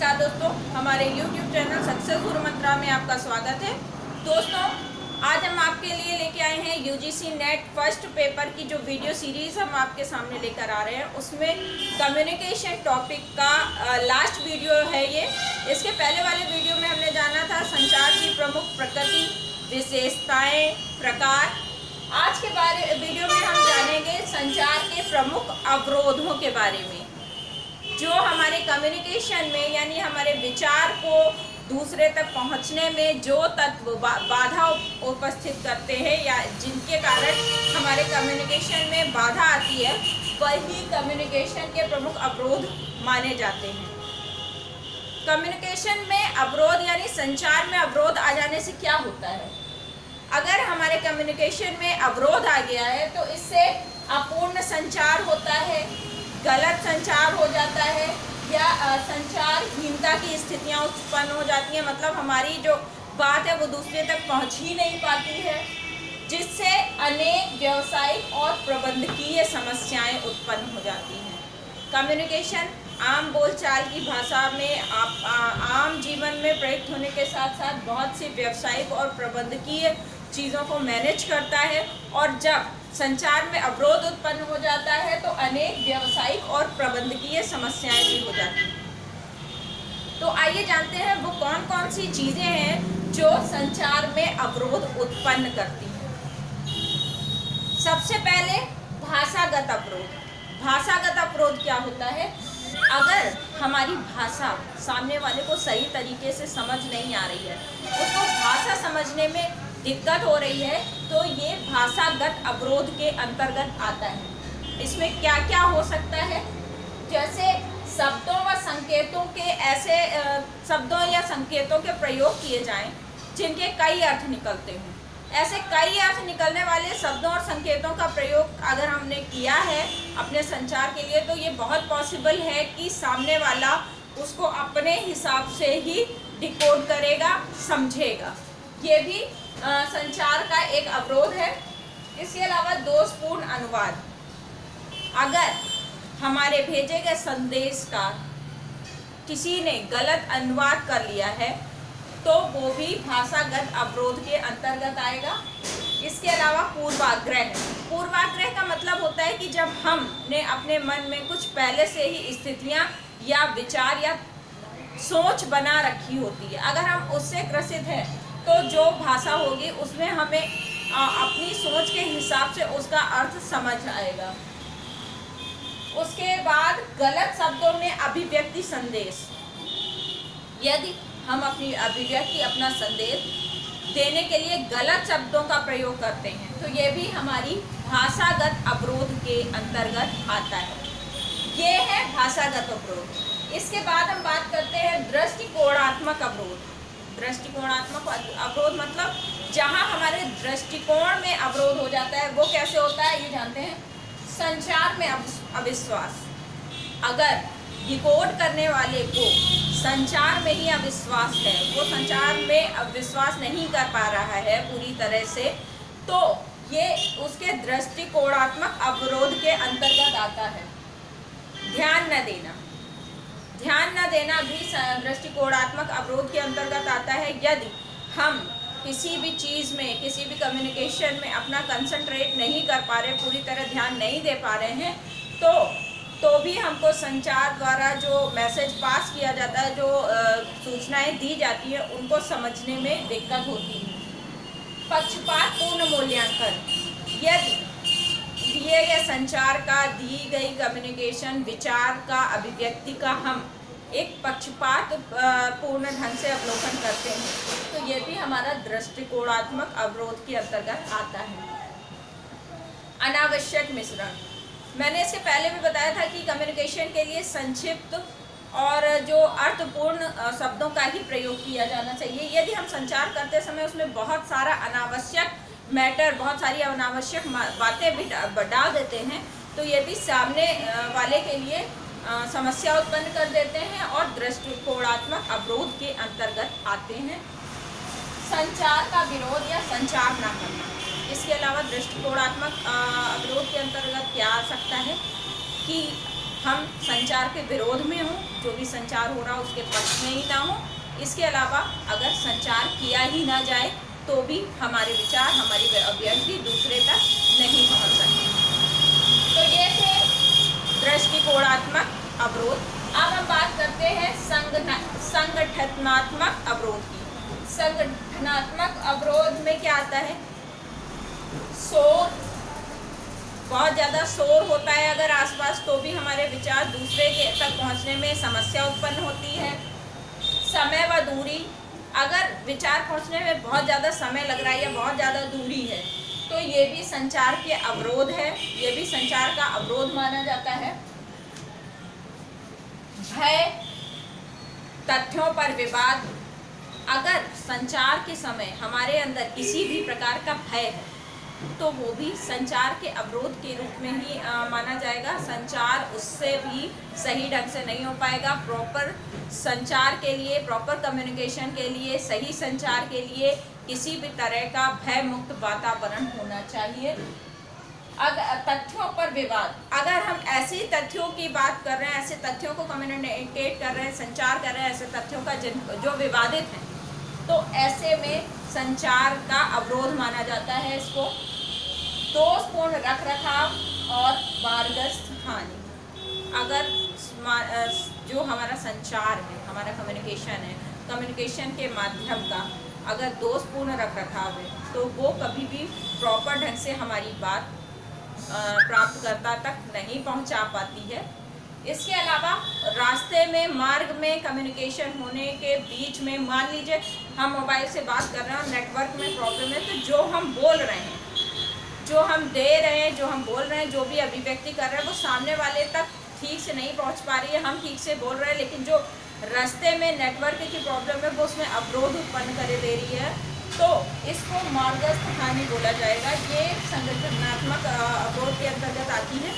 नमस्कार दोस्तों, हमारे YouTube चैनल सक्सेस गुरु मंत्रा में आपका स्वागत है। दोस्तों, आज हम आपके लिए लेके आए हैं UGC नेट फर्स्ट पेपर की जो वीडियो सीरीज़ हम आपके सामने लेकर आ रहे हैं, उसमें कम्युनिकेशन टॉपिक का लास्ट वीडियो है ये। इसके पहले वाले वीडियो में हमने जाना था संचार की प्रमुख प्रकृति, विशेषताएँ, प्रकार। आज के वीडियो में हम जानेंगे संचार के प्रमुख अवरोधों के बारे में, जो हमारे कम्युनिकेशन में यानी हमारे विचार को दूसरे तक पहुंचने में जो तत्व बाधा उपस्थित करते हैं या जिनके कारण हमारे कम्युनिकेशन में बाधा आती है, वही कम्युनिकेशन के प्रमुख अवरोध माने जाते हैं। कम्युनिकेशन में अवरोध यानी संचार में अवरोध आ जाने से क्या होता है? अगर हमारे कम्युनिकेशन में अवरोध आ गया है तो इससे अपूर्ण संचार होता है, गलत संचार हो जाता है या संचारहीनता की स्थितियां उत्पन्न हो जाती हैं। मतलब हमारी जो बात है वो दूसरे तक पहुंच ही नहीं पाती है, जिससे अनेक व्यावसायिक और प्रबंधकीय समस्याएं उत्पन्न हो जाती हैं। कम्युनिकेशन आम बोलचाल की भाषा में आम जीवन में प्रयुक्त होने के साथ साथ बहुत सी व्यावसायिक और प्रबंधकीय चीज़ों को मैनेज करता है, और जब संचार में अवरोध उत्पन्न हो जाता है तो अनेक व्यावसायिक और प्रबंधकीय समस्याएं भी हो जाती हैं। तो आइए जानते हैं वो कौन कौन सी चीज़ें हैं जो संचार में अवरोध उत्पन्न करती हैं। सबसे पहले भाषागत अवरोध। भाषागत अवरोध क्या होता है? अगर हमारी भाषा सामने वाले को सही तरीके से समझ नहीं आ रही है, उसको भाषा समझने में दिक्कत हो रही है, तो ये भाषागत अवरोध के अंतर्गत आता है। इसमें क्या क्या हो सकता है? जैसे शब्दों व संकेतों के ऐसे शब्दों या संकेतों के प्रयोग किए जाएं जिनके कई अर्थ निकलते हों। ऐसे कई अर्थ निकलने वाले शब्दों और संकेतों का प्रयोग अगर हमने किया है अपने संचार के लिए, तो ये बहुत पॉसिबल है कि सामने वाला उसको अपने हिसाब से ही डिकोड करेगा, समझेगा। ये भी संचार का एक अवरोध है। इसके अलावा दोषपूर्ण अनुवाद। अगर हमारे भेजे गए संदेश का किसी ने गलत अनुवाद कर लिया है तो वो भी भाषागत अवरोध के अंतर्गत आएगा। इसके अलावा पूर्वाग्रह। पूर्वाग्रह का मतलब होता है कि जब हमने अपने मन में कुछ पहले से ही स्थितियां या विचार या सोच बना रखी होती है, अगर हम उससे ग्रसित हैं तो जो भाषा होगी उसमें हमें अपनी सोच के हिसाब से उसका अर्थ समझ आएगा। उसके बाद गलत शब्दों में अभिव्यक्ति संदेश। यदि हम अपनी अभिव्यक्ति, अपना संदेश देने के लिए गलत शब्दों का प्रयोग करते हैं तो ये भी हमारी भाषागत अवरोध के अंतर्गत आता है। ये है भाषागत अवरोध। इसके बाद हम बात करते हैं दृष्टिकोणात्मक अवरोध। दृष्टिकोणात्मक अवरोध मतलब जहां हमारे दृष्टिकोण में अवरोध हो जाता है। वो कैसे होता है ये जानते हैं। संचार में अविश्वास। अगर डिकोड करने वाले को संचार में ही अविश्वास है, वो संचार में अविश्वास नहीं कर पा रहा है पूरी तरह से, तो ये उसके दृष्टिकोणात्मक अवरोध के अंतर्गत आता है। ध्यान न देना। ध्यान न देना भी दृष्टिकोणात्मक अवरोध के अंतर्गत आता है। यदि हम किसी भी चीज़ में, किसी भी कम्युनिकेशन में अपना कंसंट्रेट नहीं कर पा रहे, पूरी तरह ध्यान नहीं दे पा रहे हैं, तो भी हमको संचार द्वारा जो मैसेज पास किया जाता है, जो सूचनाएं दी जाती हैं, उनको समझने में दिक्कत होती है। पक्षपातपूर्ण मूल्यांकन। यदि दिए गए संचार का, दी गई कम्युनिकेशन, विचार का, अभिव्यक्ति का हम एक पक्षपात पूर्ण ढंग से अवलोकन करते हैं तो ये भी हमारा दृष्टिकोणात्मक अवरोध के अंतर्गत आता है। अनावश्यक मिश्रण। मैंने इससे पहले भी बताया था कि कम्युनिकेशन के लिए संक्षिप्त और जो अर्थपूर्ण शब्दों का ही प्रयोग किया जाना चाहिए। यदि हम संचार करते समय उसमें बहुत सारा अनावश्यक मैटर, बहुत सारी अनावश्यक बातें भी डाल देते हैं तो ये भी सामने वाले के लिए समस्या उत्पन्न कर देते हैं और दृष्टिकोणात्मक अवरोध के अंतर्गत आते हैं। संचार का विरोध या संचार ना करना। इसके अलावा दृष्टिकोणात्मक अवरोध के अंतर्गत क्या आ सकता है कि हम संचार के विरोध में हों, जो भी संचार हो रहा उसके पक्ष में ही ना हो। इसके अलावा अगर संचार किया ही ना जाए तो भी हमारे विचार, हमारी अभिव्यक्ति दूसरे तक नहीं पहुंच सकती। तो ये थे दृष्टिकोणात्मक अवरोध। अब हम बात करते हैं संगठनात्मक अवरोध की। संगठनात्मक अवरोध में क्या आता है? शोर, बहुत ज़्यादा शोर होता है अगर आसपास, तो भी हमारे विचार दूसरे के तक पहुंचने में समस्या उत्पन्न होती है। समय व दूरी, अगर विचार पहुंचने में बहुत ज़्यादा समय लग रहा है या बहुत ज़्यादा दूरी है तो ये भी संचार के अवरोध है, ये भी संचार का अवरोध माना जाता है। भय, तथ्यों पर विवाद, अगर संचार के समय हमारे अंदर किसी भी प्रकार का भय है तो वो भी संचार के अवरोध के रूप में ही माना जाएगा। संचार उससे भी सही ढंग से नहीं हो पाएगा। प्रॉपर संचार के लिए, प्रॉपर कम्युनिकेशन के लिए, सही संचार के लिए किसी भी तरह का भय मुक्त वातावरण होना चाहिए। अगर तथ्यों पर विवाद, अगर हम ऐसे तथ्यों की बात कर रहे हैं, ऐसे तथ्यों को कम्युनिकेट कर रहे हैं, संचार कर रहे हैं, ऐसे तथ्यों का जो विवादित हैं, तो ऐसे में संचार का अवरोध माना जाता है इसको। दोषपूर्ण रखरखाव और वारग्रस्त हानि, अगर जो हमारा संचार है, हमारा कम्युनिकेशन है, कम्युनिकेशन के माध्यम का अगर दोषपूर्ण रखरखाव है तो वो कभी भी प्रॉपर ढंग से हमारी बात प्राप्तकर्ता तक नहीं पहुंचा पाती है। इसके अलावा रास्ते में, मार्ग में कम्युनिकेशन होने के बीच में, मान लीजिए हम मोबाइल से बात कर रहे हैं और नेटवर्क में प्रॉब्लम है, तो जो हम बोल रहे हैं, जो हम दे रहे हैं, जो हम बोल रहे हैं, जो भी अभिव्यक्ति कर रहे हैं, वो सामने वाले तक ठीक से नहीं पहुंच पा रही है। हम ठीक से बोल रहे हैं लेकिन जो रास्ते में नेटवर्क की प्रॉब्लम है वो उसमें अवरोध उत्पन्न कर दे रही है, तो इसको मार्गस्थ हानि बोला जाएगा। ये संगठनात्मक अवरोध के अंतर्गत आती है।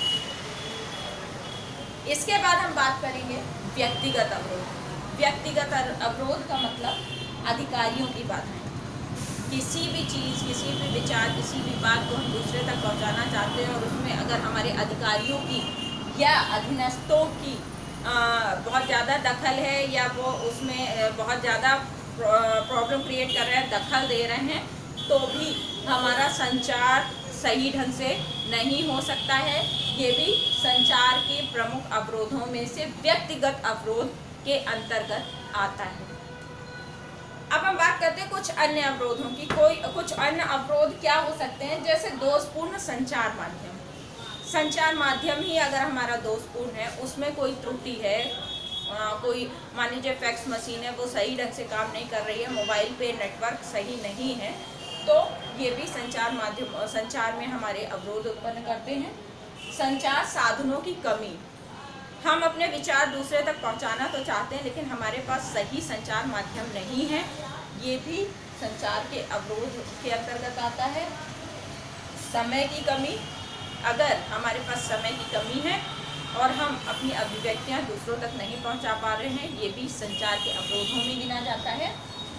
इसके बाद हम बात करेंगे व्यक्तिगत अवरोध। व्यक्तिगत अवरोध का मतलब अधिकारियों की बात है। किसी भी चीज़, किसी भी विचार, किसी भी बात को हम दूसरे तक पहुंचाना चाहते हैं और उसमें अगर हमारे अधिकारियों की या अधीनस्थों की बहुत ज़्यादा दखल है या वो उसमें बहुत ज़्यादा प्रॉब्लम क्रिएट कर रहे हैं, दखल दे रहे हैं, तो भी हमारा संचार सही ढंग से नहीं हो सकता है। ये भी संचार के प्रमुख अवरोधों में से व्यक्तिगत अवरोध के अंतर्गत आता है। अब हम बात करते हैं कुछ अन्य अवरोधों की। कुछ अन्य अवरोध क्या हो सकते हैं? जैसे दोषपूर्ण संचार माध्यम। संचार माध्यम ही अगर हमारा दोषपूर्ण है, उसमें कोई त्रुटि है, कोई मान लीजिए फैक्स मशीन है वो सही ढंग से काम नहीं कर रही है, मोबाइल पे नेटवर्क सही नहीं है, तो ये भी संचार में हमारे अवरोध उत्पन्न करते हैं। संचार साधनों की कमी, हम अपने विचार दूसरे तक पहुंचाना तो चाहते हैं लेकिन हमारे पास सही संचार माध्यम नहीं है, ये भी संचार के अवरोध के अंतर्गत आता है। समय की कमी, अगर हमारे पास समय की कमी है और हम अपनी अभिव्यक्तियां दूसरों तक नहीं पहुंचा पा रहे हैं, ये भी संचार के अवरोधों में गिना जाता है।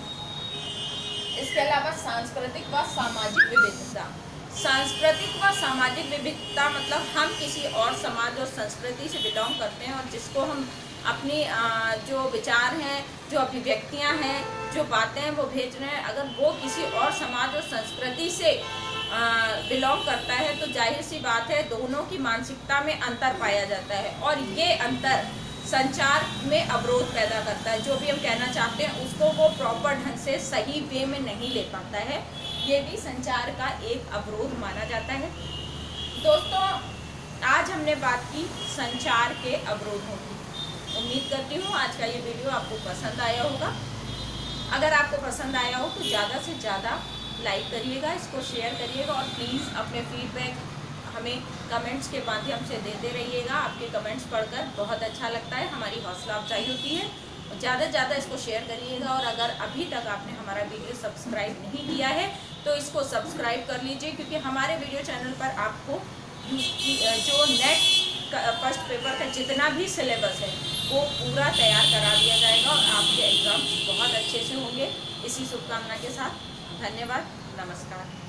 इसके अलावा सांस्कृतिक व सामाजिक विविधता। सांस्कृतिक व सामाजिक विविधता मतलब हम किसी और समाज और संस्कृति से बिलोंग करते हैं और जिसको हम अपनी जो विचार हैं, जो अभिव्यक्तियां हैं, जो बातें हैं वो भेज रहे हैं, अगर वो किसी और समाज और संस्कृति से बिलोंग करता है तो जाहिर सी बात है दोनों की मानसिकता में अंतर पाया जाता है और ये अंतर संचार में अवरोध पैदा करता है। जो भी हम कहना चाहते हैं उसको वो प्रॉपर ढंग से सही वे में नहीं ले पाता है, ये भी संचार का एक अवरोध माना जाता है। दोस्तों, आज हमने बात की संचार के अवरोधों की। उम्मीद करती हूँ आज का ये वीडियो आपको पसंद आया होगा। अगर आपको पसंद आया हो तो ज़्यादा से ज़्यादा लाइक करिएगा, इसको शेयर करिएगा और प्लीज़ अपने फीडबैक हमें कमेंट्स के माध्यम से देते रहिएगा। आपके कमेंट्स पढ़कर बहुत अच्छा लगता है, हमारी हौसला अफजाई होती है। ज़्यादा से ज़्यादा इसको शेयर करिएगा और अगर अभी तक आपने हमारा वीडियो सब्सक्राइब नहीं किया है तो इसको सब्सक्राइब कर लीजिए, क्योंकि हमारे वीडियो चैनल पर आपको जो नेट फर्स्ट पेपर का जितना भी सिलेबस है वो पूरा तैयार करा दिया जाएगा और आपके एग्ज़ाम बहुत अच्छे से होंगे। इसी शुभकामना के साथ धन्यवाद, नमस्कार।